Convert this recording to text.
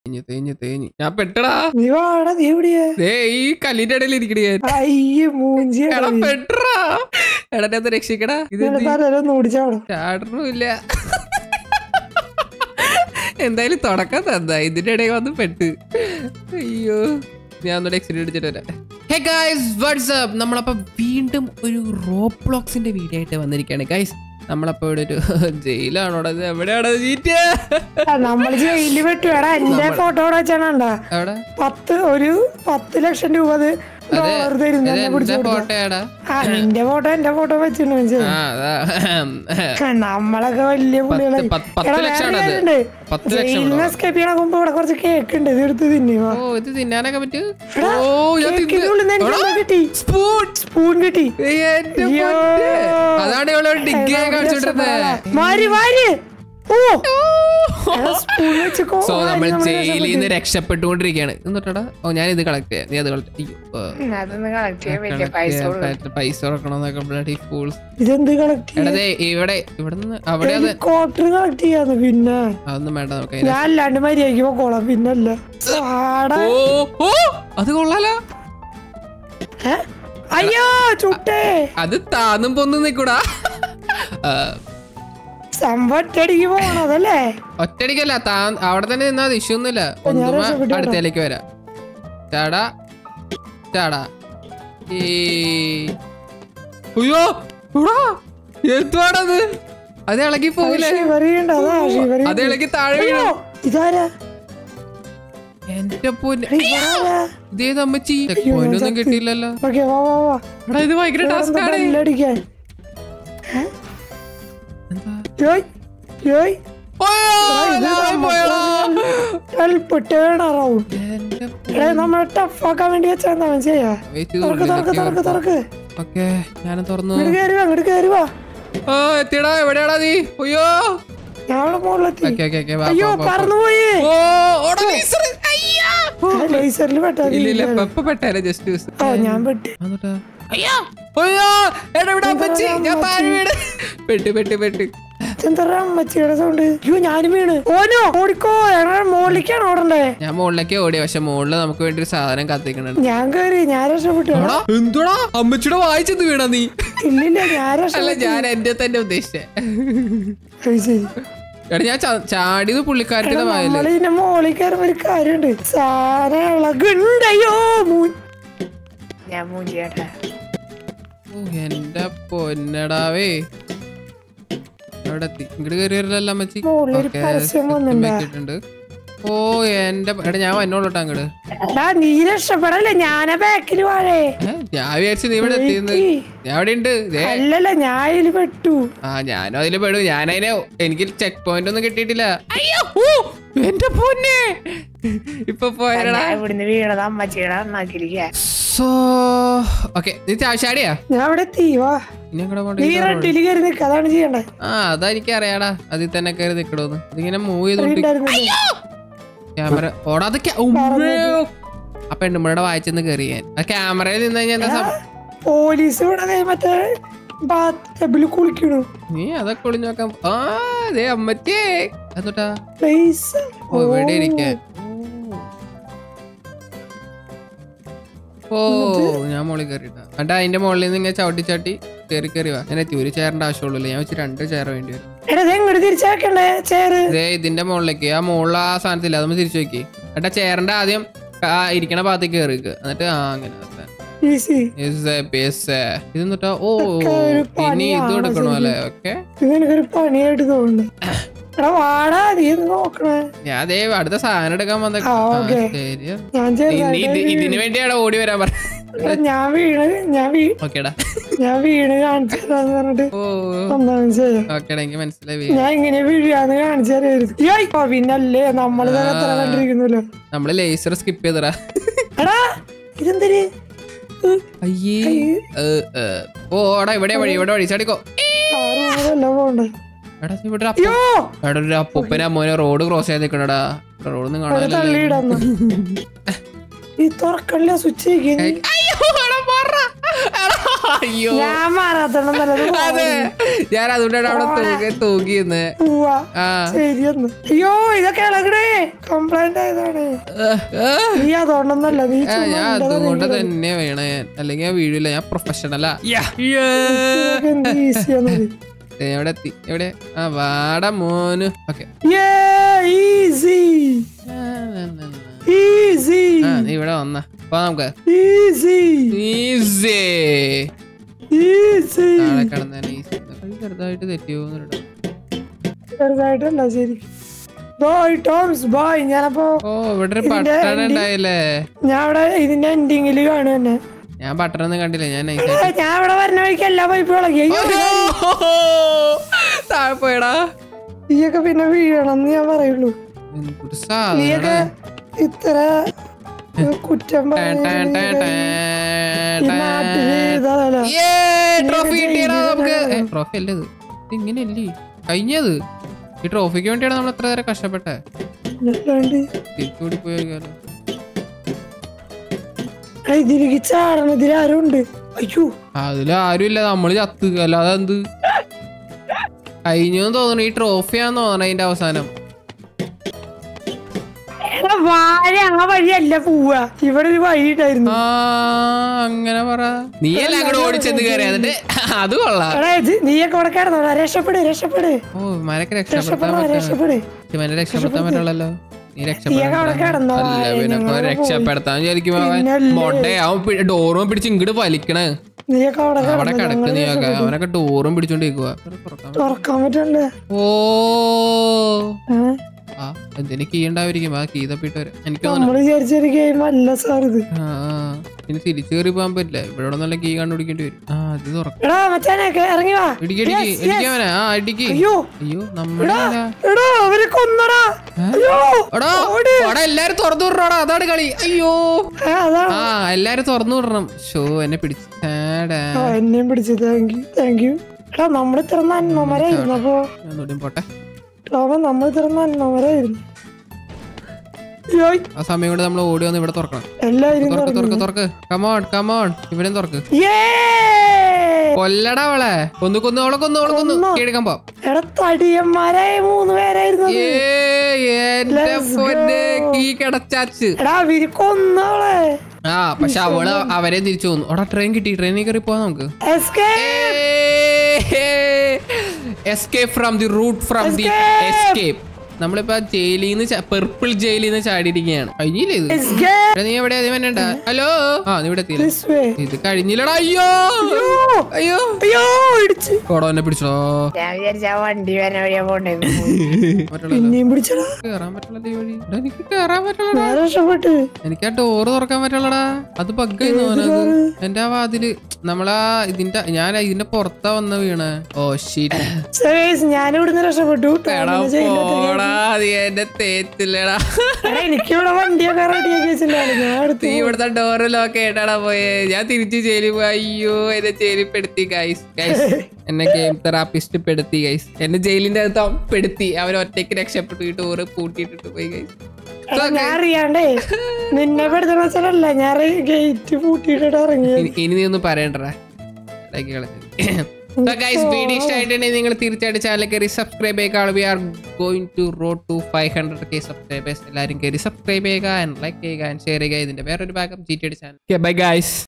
ഞാൻ പെട്ടടാ. ഈ കല്ലിന്റെ ഇടയിൽ ഇരിക്കണേ പെട്ടറാ. എടാ രക്ഷിക്കടാ. ചാടണമില്ല. എന്തായാലും തുടക്കം തന്നാ. ഇതിന്റെ ഇടയിൽ വന്ന് പെട്ട്. അയ്യോ ഞാൻ ഒന്നുകൂടെ എക്സിഡന്റ് അടിച്ചിട്ട് വരാം. Hey guys what's up. നമ്മളപ്പോ വീണ്ടും ഒരു റോബ്ലോക്സിന്റെ വീഡിയോ ആയിട്ട് വന്നിരിക്കുകയാണ് ഗൈസ്. നമ്മളപ്പോ ഇവിടെ ഒരു ജയിലാണോ? എവിടെയാണ് നമ്മൾ ജയിലിൽ പെട്ടുവേടാ. എന്റെ ഫോട്ടോ വെച്ചാണ് 10 ലക്ഷം രൂപ നിന്റെ ഫോട്ടോ എന്റെ ഫോട്ടോ വെച്ചിട്ടുണ്ട്. നമ്മളൊക്കെ വലിയ പുള്ളികളായി. എസ്കേപ്പ് ചെയ്യണമ്പോ ഇവിടെ കുറച്ച് കേക്ക് ഉണ്ട്. ഇത് എടുത്ത് തിന്നുവാ. ഇത് തിന്നാനൊക്കെ പറ്റും. കിട്ടി സ്പൂൺ കിട്ടി. അതാണ് ഇവിടെ ഡിഗ്രി കാണിച്ചോണ്ടിരുന്നത്. സോ നമ്മൾ ജയിലിൽ നിന്ന് രക്ഷപ്പെട്ടുകൊണ്ടിരിക്കുകയാണ്. എന്നിട്ടാ ഞാൻ ഇത് കളക്ട് ചെയ്യാം. നീ അത് കളക്ട് ചെയ്യും. പൈസ കൊടുക്കണമെന്നൊക്കെ ഇവിടെ നിന്ന് അവിടെ പിന്നെ അതൊന്നും വേണ്ട. നമുക്ക് ഞാൻ അല്ലാണ്ട് മര്യാദയ്ക്ക് പോക്കോളാം. പിന്നല്ല അത് കൊള്ളാലോ. അയ്യോ ചുട്ടേ. അത് താന്നും പൊന്നും നിക്കൂടാ. ഒറ്റടിക്ക് പോണതല്ലേ? ഒറ്റടിക്കല്ല, അവിടെ തന്നെ നിന്നാ ഇഷ്യൂ ഒന്നുമില്ല. അടുത്തേക്ക് വരാം. ചാടാ ചാടാ. അയ്യോ എന്തുവാണത്? അത് ഇളകി പോകില്ലേ? അത് ഇളകി താഴെ വീണു. എന്റെ പൊന്നമ്മച്ചി ഒന്നും കിട്ടിയില്ലല്ലോ. ഇത് ഭയങ്കര ടാസ്ക് ആണ്. നമ്മളെ ടഫാക്കാൻ വേണ്ടി വെച്ചാ ചെയ്യാ. ഞാൻ തുറന്നു. എത്തിയടാ. എവിടെയാടാ നീ? അയ്യോ ഞങ്ങള് മുകളിലെത്തി. അയ്യോ പറന്നുപോയി. ഞാൻ പെട്ടി. അമ്മച്ചിയുടെ സൗണ്ട്. അയ്യോ ഞാനും വീണ്. ഓനോ ഓടിക്കോ. മുകളിലേക്കാണ് ഓടണ്ടേ? ഞാൻ മുകളിലേക്ക് ഓടി. പക്ഷെ മുകളില് നമുക്ക് വേണ്ടി ഒരു സാധനം കത്തിക്കണുണ്ട്. ഞാൻ കയറി. ഞാൻ രക്ഷപ്പെട്ടു. എന്തുടാ അമ്മച്ചിയുടെ വായിച്ചെന്ന് വീണ നീ? ഇല്ലില്ല ഞാൻ അല്ല ഞാൻ എന്റെ തന്നെ ഉദ്ദേശിച്ചേ. എടാ ഞാൻ ചാടിയത് പുള്ളിക്കാരത്തിന്റെ വായല്ലേ. മോളിൽ കയറുമ്പോ ഒരു കാര്യമുണ്ട്. സാധനയോ എന്റെ പൊന്നടാവേ. അവിടെ എത്തി. ഇങ്ങോട്ട് കയറി വരില്ലല്ലോ അമ്മച്ചി. ഓ എന്റെ എടാ ഞാൻ വന്നോളൂട്ടോ അങ്ങോട്ട്. നീ രക്ഷപ്പെടല്ലേ? ഞാനാ ബാക്കില് വാഴേ. ഞാൻ വിചാരിച്ചു നീ ഇവിടെ എത്തിയെന്ന്. ഞാൻ അവിടെ ഉണ്ട്. അല്ലല്ല ഞാൻ അതില് പെട്ടു. ഞാനും അതില് പെടും. ഞാനതിന് എനിക്ക് ചെക്ക് പോയിന്റ് ഒന്നും കിട്ടിയിട്ടില്ല. എന്റെ പൊന്നെ ഇപ്പൊ പോയടാ. ഇവിടുന്ന് വീണത് അമ്മച്ചിയുടെ അണ്ണാക്കിരിക്കാ. സോ ഓക്കെ നീ ചാടിയാ? ഞാൻ അവിടെ എത്തിവാ. അതാണ് ചെയ്യണ്ടേ. അതാ എനിക്ക് അറിയാടാ. അതിൽ തന്നെ കയറി നിക്കണോന്ന്. ഇതിങ്ങനെ മൂവ് ചെയ്തോണ്ട് ക്യാമറ ഓടാതെ ആ പെണ്ണുമ്പഴയുടെ വായിച്ചെന്ന് കയറി ഞാൻ. ആ ക്യാമറയിൽ നിന്ന് കഴിഞ്ഞാൽ പോലീസ് നീ അതൊക്കെ ഒളിഞ്ഞു നോക്കാം. അതെ അമ്മറ്റേ അതോട്ടാ. ഓ ഇവിടെ ഇരിക്കാൻ. ഓ ഞാൻ മോളിൽ കയറിട്ടാ. എന്നിട്ട് അതിന്റെ മുകളിൽ നിന്ന് ഇങ്ങനെ ചവിട്ടി ചാട്ടി കയറി കയറി വാ. ഞാൻ എത്തി. ഒരു ചെയറിന്റെ ആവശ്യമുള്ളൂ. ഞാൻ വെച്ച് 2 ചെയർ വേണ്ടി വരും. ഇതിന്റെ മുകളിലേക്ക് ആ മുകളിൽ ആ സാധനത്തില്ല. അതൊന്ന് തിരിച്ചു നോക്കി. എന്നിട്ട് ചെയറിന്റെ ആദ്യം ഇരിക്കണ ഭാഗത്തേക്ക് കയറിക്ക്. എന്നിട്ട് അങ്ങനെ ഇതെന്നിട്ടാ. ഓ ഇനി ഇത് കൊടുക്കണോ അല്ലേ? ഓക്കെ പണിയായിട്ട് തോന്നുന്നു. ഞാൻ അതേ അടുത്ത സാധനം എടുക്കാൻ വന്ന. ഇതിന് വേണ്ടിയാണ് ഓടി വരാൻ പറഞ്ഞത്. ഞാൻ വീണ് കാണിച്ചു. മനസ്സിലായി. ഞാൻ ഇങ്ങനെ വീഴാന്ന് കാണിച്ചു. പിന്നല്ലേ നമ്മള് കണ്ടിരിക്കുന്നല്ലോ. നമ്മള് ലേസർ സ്കിപ്പ് ചെയ്തടാ. എടാ ഇതെന്തര്? അയ്യേ ഓടാ. ഇവിടെ വഴി ചാടിക്കോ. അപ്പൂപ്പനെ അമ്മോനെ റോഡ് ക്രോസ് ചെയ്ത് നിക്കണടാ. റോഡൊന്നും കാണാനില്ല. അയ്യോ ഞാൻ മാറാത്തണം അതെ ഞാൻ അതുകൊണ്ടാണ് അവിടെ തൂങ്ങിയെന്ന്. ശരിയെന്ന്. അയ്യോ ഇതൊക്കെ ഇളകണേ കംപ്ലൈന്റ് ആയതാണ്. നീ അതുകൊണ്ടൊന്നല്ല നീ ഞാൻ അതുകൊണ്ട് തന്നെ വേണം ഞാൻ, അല്ലെങ്കിൽ ഞാൻ വീഴില്ല. ഞാൻ പ്രൊഫഷണലാ. എവിടെ എത്തി? എവിടെ? ആ വാട മോന്. ഓക്കെ നീ ഇവിടെ വന്ന നമുക്ക് ചെറുതായിട്ട് തെറ്റിയോന്നിട്ട് ചെറുതായിട്ടല്ല ശരി. ഞാനപ്പോ ഇവിടെ ബട്ടൺ ഉണ്ടായില്ലേ? ഞാൻ ഇവിടെ ഇതിന്റെ എൻഡിങ്ങില് കാണും തന്നെ. ഞാൻ ബട്ടണൊന്നും കണ്ടില്ല. ഞാൻ ഞാൻ ഇവിടെ വരുന്ന വഴിക്ക് എല്ലാ പൈപ്പ് ഇളകി. താഴെ പോയടാ. നീയൊക്കെ പിന്നെ വീഴണം എന്ന് ഞാൻ പറയുള്ളൂ. നീയൊക്കെ ഇത്ര കുറ്റം ട്രോഫി അല്ലേ ഇത്? ഇങ്ങനെയല്ലേ കഴിഞ്ഞത്? ഈ ട്രോഫിക്ക് വേണ്ടിയാണ് നമ്മൾ എത്ര നേരം കഷ്ടപ്പെട്ടെ. തിരിച്ചുകൂടി പോയാലോ? അതിലാരും ഇല്ല, നമ്മള് ചത്ത്. അല്ലാതെ എന്ത് കഴിഞ്ഞു തോന്നണു. ഈ ട്രോഫിയാന്ന് തോന്നണ അതിന്റെ അവസാനം. വഴിയല്ല പോവാ, ഇവിടെ ഒരു വഴി ഉണ്ടായിരുന്നു. അങ്ങനെ പറ. നീയല്ല അങ്ങോട്ട് ഓടിച്ചെന്ന് കയറി. എന്നിട്ട് അത് കൊള്ളാം. നീയൊക്കെ ഇവിടെ കിടന്നോ? രക്ഷപ്പെട് രക്ഷപ്പെട്. ഓ മരക്ക് രക്ഷപ്പെടുത്താൻ പറ്റുള്ളല്ലോ. നീ രക്ഷപ്പെടുത്താൻ വിചാരിക്കുമ്പോ മൊട്ടയാവും ഡോറും പിടിച്ച് ഇങ്ങോട്ട് വലിക്കണേ. അവിടെ കിടക്ക്. നീയൊക്കെ അവനൊക്കെ ഡോറും പിടിച്ചോണ്ടിരിക്കുക. തുറക്കാൻ പറ്റണ്ടേ? ഓ എന്തിനു കീ ഉണ്ടായിരിക്കും. ആ കീ തപ്പിട്ട് വരാം. എനിക്ക് ഇനി തിരിച്ചു കയറി പോകാൻ പറ്റില്ല. ഇവിടെ നല്ല കീ കണ്ടുപിടിക്കേണ്ടി വരും. അത് തുറക്കാം. എല്ലാരും തുറന്നു വിടണോടാ. അതാണ് കളി. അയ്യോ എല്ലാരും തുറന്നു വിടണം. ഷോ എന്നെ പിടിച്ചു. എന്നെയും പിടിച്ചു. Thank you. നമ്മളിത്ര നന്മമാരായിരുന്നു. അപ്പൊ പോട്ടെ. നമ്മൾ ഇത്ര നന്മമാരായിരുന്നു. ആ സമയം കൊണ്ട് നമ്മൾ ഓടി വന്ന് ഇവിടെ തുറക്കണം. തുറക്ക്. Come on come on. ഇവിടെയും തുറക്ക്. കൊല്ലടാ അവളെ. കൊന്നു കേടുക്കാൻ പോ. തടിയന്മാരായ 3 പേരായിരുന്നു. എന്റെ പൊന്നെ കീ കിടച്ചാച്ച്. പക്ഷെ അവള് അവരെ തിരിച്ചു പോന്നു. അവിടെ ട്രെയിൻ കിട്ടി. ട്രെയിനിൽ കയറി പോവാ നമുക്ക്. Escape from the route from the escape. നമ്മളിപ്പോ ജയിലിന്ന് പെർപ്പിൾ ജയിലിന്ന് ചാടിയിരിക്കുകയാണ്. കഴിഞ്ഞില്ലേ ഇത്? നീ എവിടെ? ഹലോ. നീ ഇവിടെ എത്തിയില്ല. ഇത് കഴിഞ്ഞില്ലടാ. അയ്യോ അയ്യോ അയ്യോ കൊടോനെ പിടിച്ചോ. വണ്ടി കേറാൻ പറ്റില്ല. എനിക്ക് കേറാൻ പറ്റില്ലടാ. എനിക്ക് ആ ഡോറ് തുറക്കാൻ പറ്റുള്ളടാ. അത് ബഗ്ഗായിരുന്നു അവനത്. എന്റെ ആ വാതില് നമ്മളാ ഇതിന്റെ പുറത്താ വന്ന വീണ്. ഓ ഷീറ്റ്. ഞാനിവിടുന്ന് രക്ഷപ്പെട്ടു. എന്റെ തേച്ചില്ലടാ. എനിക്കിവിടെ വണ്ടിയൊക്കെ റെഡിയാക്കി ഇവിടുത്തെ ഡോറ് ലോക്ക് ആയിട്ടാടാ പോയെ. ഞാൻ തിരിച്ചു ജയിലിൽ പോയി. അയ്യോ എന്നെ ജയിലിൽ പെടുത്തി ഗൈസ്. എന്നെ ഗെയിം തെറാപ്പിസ്റ്റ് പെടുത്തി ഗൈസ്. എന്നെ ജയിലിന്റെ അകത്ത് പെടുത്തി. അവർ ഒറ്റയ്ക്ക് രക്ഷപ്പെട്ടു. ഈ ഡോറ് പൂട്ടിയിട്ടിട്ട് പോയി ഗൈസ്. ഞാൻ അറിയാണ്ടേ നിന്നെ പെടുത്തുന്ന വെച്ചാലല്ല, ഞാൻ ഗേറ്റ് പൂട്ടിയിട്ടിട്ട് ഇറങ്ങി. ഇനി നീ ഒന്നും പറയണ്ടടാ. വീഡിയോ ഇഷ്ടമായിട്ടുണ്ടെങ്കിൽ നിങ്ങൾ തീർച്ചയായിട്ടും ചാനൽ കയറി സബ്സ്ക്രൈബ് ചെയ്യുക. We are going to road to 500K subscribers. എല്ലാവരും കയറി സബ്സ്ക്രൈബ് ചെയ്യുക, ലൈക്ക് ചെയ്യുക, ഷെയർ ചെയ്യുക. ഇതിന്റെ വേറൊരു ഭാഗം GTA ചാനൽ. Bye guys.